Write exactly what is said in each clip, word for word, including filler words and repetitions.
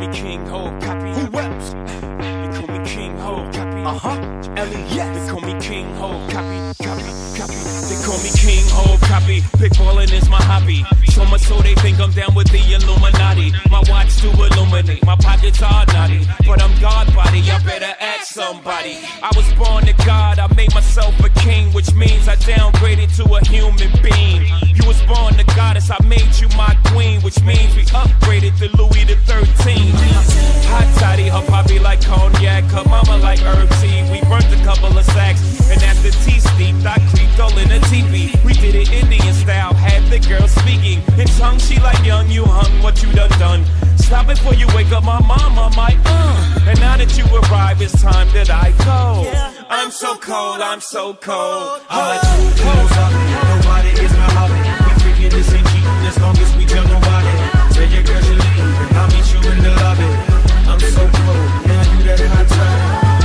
me King Ho, copy. Who else? They call me King Ho, copy. Uh-huh. Ellie, yes. They call me King Ho, copy, copy, copy. They call me King Ho, copy. Pickballing is my hobby. So much so they think I'm down with the Illuminati. My watch to illuminate, my pockets are naughty. But I'm God body, I better ask somebody. I was born to God, I made myself a king, which means I downgraded to a human being. You was born to goddess, I made you my queen, which means we upgraded to Louis the thirteenth. Hot toddy, her poppy like cognac, her mama like herb tea. We burnt a couple of sacks, and as the tea steeped, I creeped all in a teepee. We did it Indian style, had the girl speaking in tongue. She like, young, you hung, what you done done. Stop before you wake up my mama, my uh. And now that you arrive, it's time that I go. I'm so cold, I'm so cold. I'm like, who's up? Nobody is my hobby. We freaking this ain't cheating as long as we tell nobody. Tell your girl you leave, and I'll meet you in the lobby. I'm so cold, now you that hot toddy.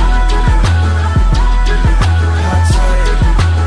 Hot toddy.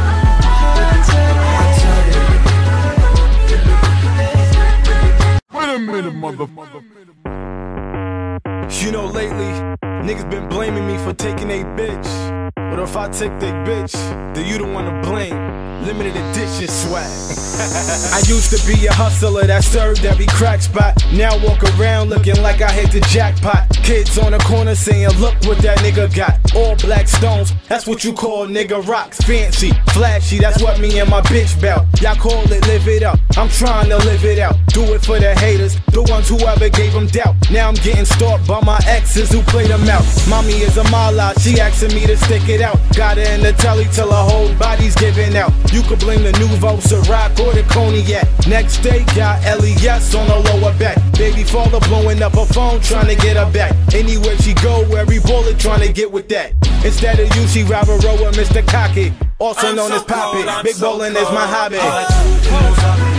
Hot toddy. Wait a minute, motherfucker. You know, lately, niggas been blaming me for taking a bitch. But if I take that bitch, then you don't wanna blame. Limited edition swag. I used to be a hustler that served every crack spot. Now walk around looking like I hit the jackpot. Kids on the corner saying, look what that nigga got. All black stones, that's what you call nigga rocks. Fancy, flashy, that's what me and my bitch bout. Y'all call it live it up, I'm trying to live it out. Do it for the haters, the ones who ever gave them doubt. Now I'm getting stalked by my exes who played them out. Mommy is a mala, she asking me to stick it out. Got her in the telly till her whole body's giving out. You could blame the Nouveau Ciroc or the Cognac. Next day, got L E S on her lower back. Baby father blowing up her phone, trying to get her back. Anywhere she go, every bullet trying to get with that. Instead of you, she ride a row with Mister Cocky, also I'm known so as Poppy. cold, Big so bowling is my hobby. cold.